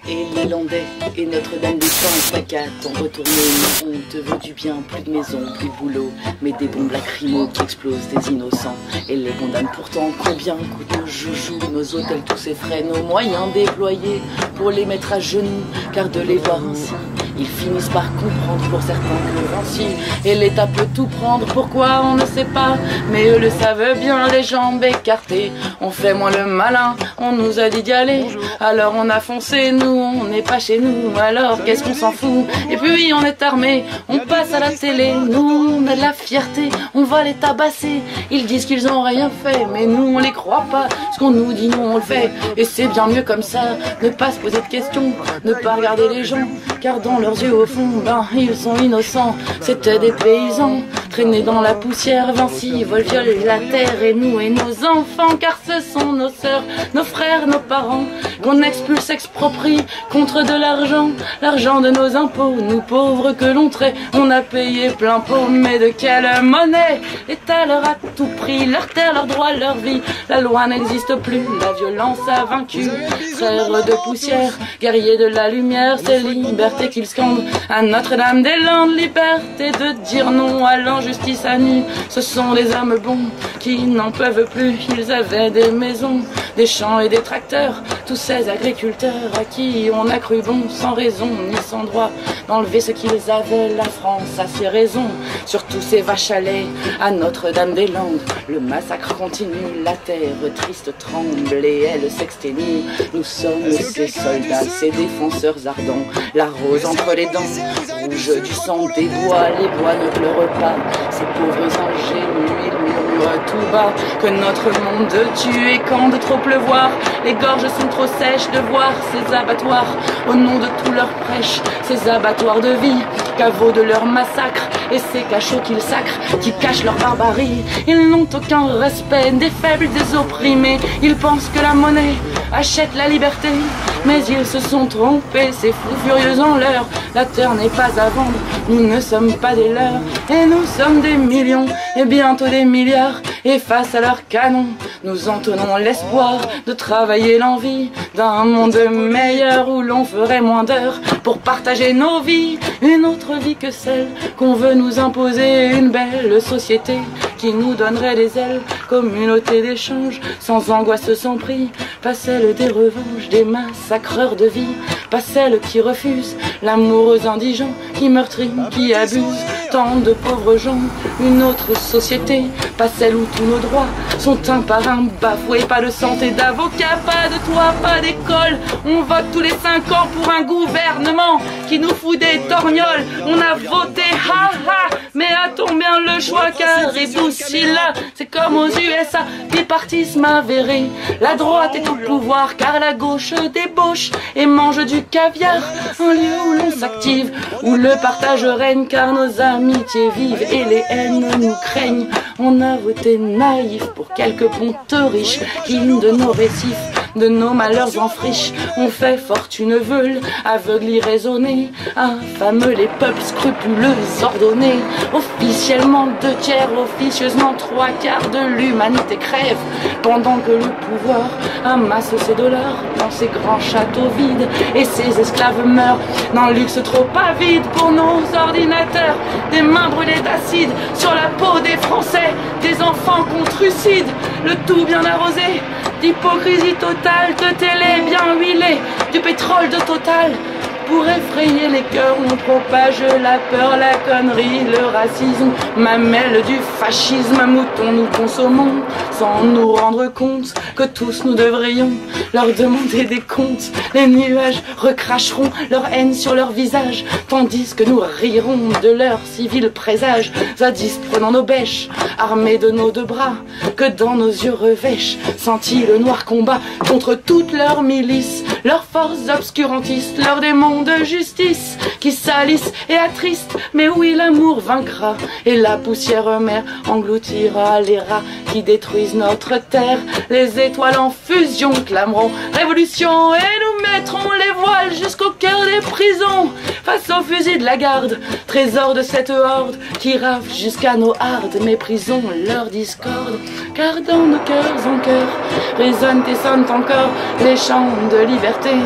Et les Landais et Notre-Dame des Champs pacatent ont retourné. On te veut du bien, plus de maison, plus de boulot, mais des bombes lacrymaux qui explosent des innocents et les condamnent pourtant. Combien coûtent nos joujoux, nos hôtels, tous ces frais, nos moyens déployés pour les mettre à genoux, car de les voir ainsi, ils finissent par comprendre pour certains que Vinci et l'État peut tout prendre. Pourquoi on ne sait pas, mais eux le savent bien. Les jambes écartées, on fait moins le malin. On nous a dit d'y aller, alors on a foncé. Nous, on n'est pas chez nous, alors qu'est-ce qu'on s'en fout? Et puis on est armé, on passe à la télé. Nous, on a de la fierté, on va les tabasser. Ils disent qu'ils ont rien fait, mais nous on les croit pas. Ce qu'on nous dit, nous on le fait. Et c'est bien mieux comme ça, ne pas se poser de questions, ne pas regarder les gens, car dans leurs yeux au fond, ben ils sont innocents. C'était des paysans, traînés dans la poussière. Vinci vole violer la terre et nous et nos enfants, car ce sont nos sœurs, nos frères, nos parents, qu'on expulse, exproprie contre de l'argent, l'argent de nos impôts, nous pauvres que l'on traite. On a payé plein pot, mais de quelle monnaie? L'État leur a tout pris, leur terre, leurs droits, leur vie. La loi n'existe plus, la violence a vaincu. Frères de poussière, guerriers de la lumière, c'est liberté qu'ils scandent à Notre-Dame-des-Landes. Liberté de dire non à l'injustice à nu. Ce sont des hommes bons qui n'en peuvent plus. Ils avaient des maisons, des champs et des tracteurs. Tous ces agriculteurs à qui on a cru bon, sans raison ni sans droit, d'enlever ce qu'ils avaient. La France a ses raisons sur tous ces vaches à lait à Notre-Dame-des-Landes. Le massacre continue, la terre triste tremble et elle s'exténue. Nous sommes ces soldats, ces défenseurs ardents, la rose entre les dents, rouge du sang des bois. Les bois ne pleurent pas, ces pauvres ingénus, ils murmurent tout bas que notre monde tue. Et quand de trop pleuvoir, les gorges sont trop sèches de voir ces abattoirs au nom de tout leur prêche, ces abattoirs de vie, caveaux de leur massacre et ces cachots qu'ils sacrent, qui cachent leur barbarie. Ils n'ont aucun respect des faibles, des opprimés. Ils pensent que la monnaie achète la liberté, mais ils se sont trompés, ces fous furieux en l'heure. La terre n'est pas à vendre, nous ne sommes pas des leurs, et nous sommes des millions et bientôt des milliards. Et face à leurs canons, nous entonnons l'espoir de travailler l'envie d'un monde meilleur où l'on ferait moins d'heures pour partager nos vies, une autre vie que celle qu'on veut nous imposer. Une belle société qui nous donnerait des ailes, communauté d'échange, sans angoisse, sans prix, pas celle des revanches, des massacreurs de vie, pas celle qui refuse l'amour aux indigents, qui meurtrit, qui abuse tant de pauvres gens. Une autre société, pas celle où tous nos droits sont un par un bafoués. Pas de santé, d'avocat, pas de toit, pas d'école. On vote tous les 5 ans pour un gouvernement qui nous fout des torgnoles. On a voté, ha ha, mais a-t-on bien le choix? Car et aussi là, c'est comme aux USA, bipartisme avéré. La droite est au pouvoir car la gauche débauche et mange du caviar. Un lieu où l'on s'active, où le partage règne, car nos amitiés vivent et les haines nous craignent. On a voté naïf pour quelques pontes riches qui de nos récifs, de nos malheurs en friche. On fait fortune veule, aveugle irraisonné, infâme les peuples scrupuleux ordonnés. Officiellement 2/3, officieusement 3/4 de l'humanité crève, pendant que le pouvoir amasse ses dollars dans ses grands châteaux vides et ses esclaves meurent dans le luxe trop avide pour nos ordinateurs. Des mains brûlées d'acide sur la peau des Français, des enfants qu'on trucide, le tout bien arrosé d'hypocrisie totale, de télé bien huilée, du pétrole de Total. Pour effrayer les cœurs, on propage la peur, la connerie, le racisme, mamelle du fascisme, mouton nous consommons, sans nous rendre compte que tous nous devrions leur demander des comptes. Les nuages recracheront leur haine sur leur visage, tandis que nous rirons de leur civil présage. Zadistes prenant nos bêches, armés de nos 2 bras, que dans nos yeux revêchent, sentis le noir combat contre toutes leurs milices, leurs forces obscurantistes, leurs démons de justice qui salissent et attristent. Mais oui, l'amour vaincra et la poussière mère engloutira les rats qui détruisent notre terre. Les étoiles en fusion clameront révolution et nous mettrons les voiles jusqu'au cœur des prisons. Face aux fusils de la garde, trésor de cette horde qui rafle jusqu'à nos hardes, méprisons leur discorde. Car dans nos cœurs en cœur résonnent et sonnent encore les chants de liberté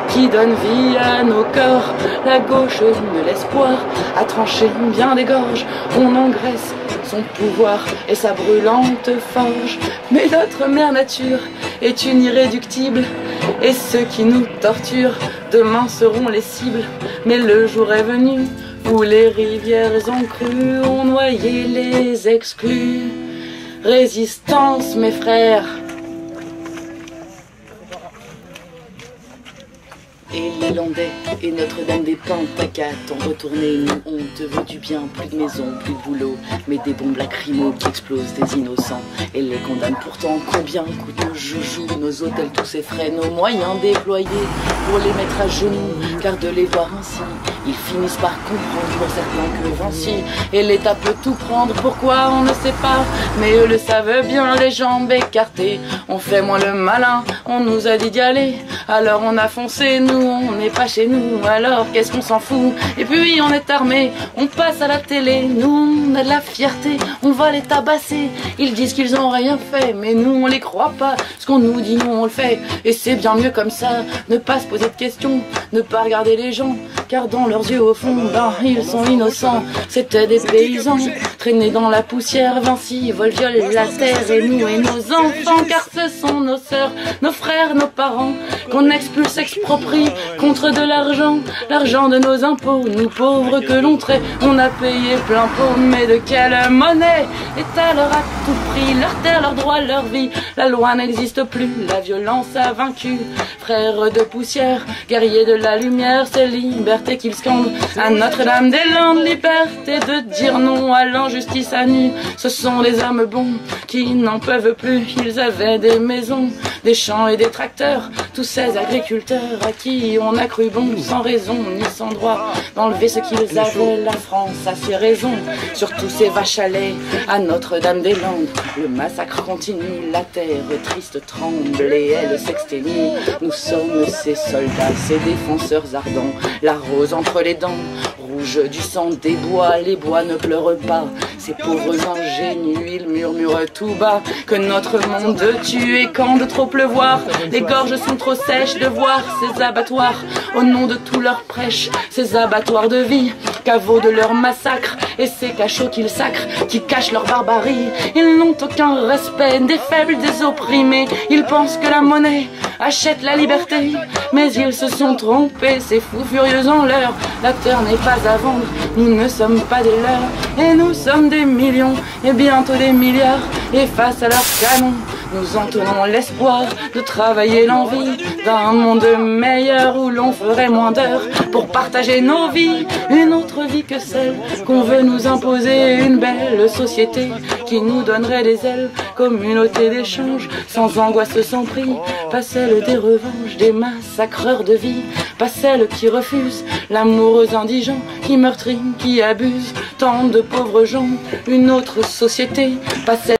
qui donne vie à nos corps. La gauche de l'espoir a tranché bien des gorges, on engraisse son pouvoir et sa brûlante forge. Mais notre mère nature est une irréductible, et ceux qui nous torturent demain seront les cibles. Mais le jour est venu où les rivières en crue ont noyé les exclus. Résistance, mes frères. Et les Landais et Notre-Dame-des-Pins t'accatent en retourné. Nous on te veut du bien, plus de maison, plus de boulot, mais des bombes lacrymo qui explosent des innocents et les condamnent pourtant. Combien coûtent nos joujoux, nos hôtels, tous ces frais, nos moyens déployés pour les mettre à genoux, car de les voir ainsi, ils finissent par comprendre pour certains que Vinci et l'État peut tout prendre. Pourquoi on ne sait pas, mais eux le savent bien, les jambes écartées. On fait moins le malin, on nous a dit d'y aller, alors on a foncé. Nous on n'est pas chez nous, alors qu'est-ce qu'on s'en fout? Et puis on est armé, on passe à la télé. Nous on a de la fierté, on va les tabasser. Ils disent qu'ils ont rien fait, mais nous on les croit pas. Ce qu'on nous dit, nous on le fait, et c'est bien mieux comme ça. Ne pas se poser de questions, ne pas regarder les gens, car dans leurs yeux au fond, ben, ils sont innocents. C'était des paysans, traînés dans la poussière. Vinci vole, viole la terre, et nous et nos enfants, car ce sont nos sœurs, nos frères, nos parents, qu'on expulse, exproprie contre de l'argent, l'argent de nos impôts. Nous pauvres que l'on traite, on a payé plein pot, mais de quelle monnaie? L'État leur a tout pris, leur terre, leurs droits, leur vie. La loi n'existe plus, la violence a vaincu. Frères de poussière, guerriers de la lumière, c'est liberté qu'ils scandent à Notre-Dame-des-Landes. Liberté de dire non à l'injustice à nu. Ce sont des hommes bons qui n'en peuvent plus. Ils avaient des maisons, des champs et des tracteurs, tous ces agriculteurs à qui on a cru bon, sans raison ni sans droit, d'enlever ce qu'ils avaient. La France a ses raisons sur tous ces vaches à lait à Notre-Dame-des-Landes. Le massacre continue, la terre triste tremble et elle s'exténue. Nous sommes ces soldats, ces défenseurs ardents, la rose entre les dents, rouge du sang des bois. Les bois ne pleurent pas, ces pauvres ingénus, ils murmurent tout bas que notre monde tue, et quand de trop pleuvoir, les gorges sont trop sèches de voir ces abattoirs au nom de tout leur prêche, ces abattoirs de vie, caveaux de leur massacre, et ces cachots qu'ils sacrent, qui cachent leur barbarie. Ils n'ont aucun respect des faibles, des opprimés. Ils pensent que la monnaie achète la liberté, mais ils se sont trompés, ces fous furieux en l'heure. L'acteur n'est pas à vendre, nous ne sommes pas des leurs, et nous sommes des millions, et bientôt des milliards, et face à leurs canons, nous entonnons l'espoir de travailler l'envie d'un monde meilleur où l'on ferait moins d'heures pour partager nos vies, une autre vie que celle qu'on veut nous imposer, une belle société qui nous donnerait des ailes, communauté d'échange, sans angoisse, sans prix, pas celle des revanches, des massacreurs de vie, pas celle qui refuse l'amour aux indigents, qui meurtrit, qui abuse tant de pauvres gens, une autre société, pas celle